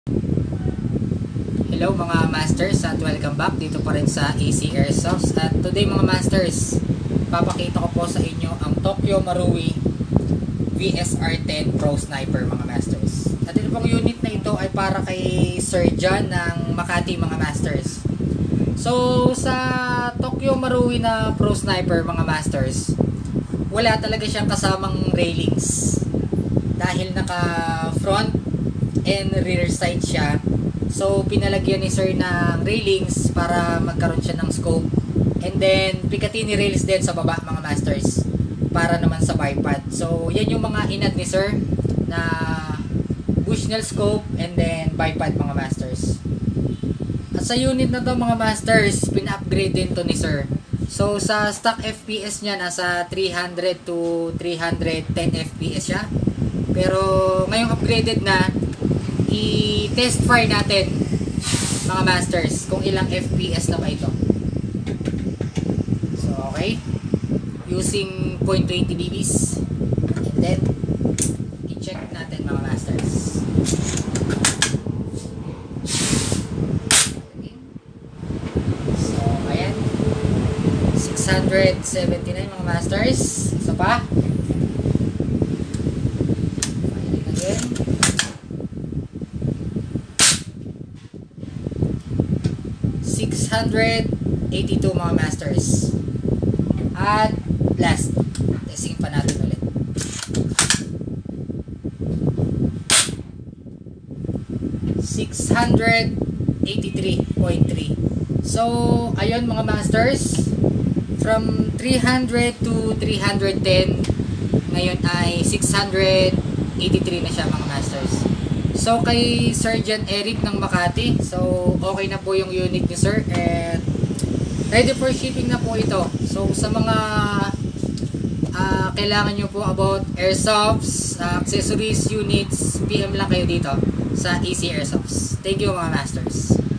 Hello mga masters at welcome back dito pa rin sa AC Airsoft. At today mga masters, papakita ko po sa inyo ang Tokyo Marui VSR-10 Pro Sniper mga masters. At ito pong unit na ito ay para kay Sir John ng Makati mga masters. So sa Tokyo Marui na Pro Sniper mga masters, wala talaga siyang kasamang railings dahil naka front and rear sight siya. So pinalagyan ni sir ng railings para magkaroon siya ng scope, and then Picatinny rails din sa baba mga masters para naman sa bipod. So yan yung mga inad ni sir na Bushnell scope and then bipod mga masters. At sa unit na to mga masters, pina-upgrade din to ni sir. So sa stock FPS niya nasa 300 to 310 FPS siya. Pero ngayong upgraded na, i-test fire natin mga masters kung ilang FPS na ba ito. So okay, using 0.20 dBs, and then i-check natin mga masters. So ayan, 679 mga masters. Isa pa, firing again. 682 mga masters. At last, testing pa natin ulit. 683.3. So ayun mga masters, from 300 to 310, ngayon ay 683 na siya mga masters. So kay Sergeant Eric ng Makati, so okay na po yung unit ni sir and ready for shipping na po ito. So sa mga kailangan nyo po about airsofts, accessories, units, PM lang kayo dito sa AC Airsoft. Thank you mga masters.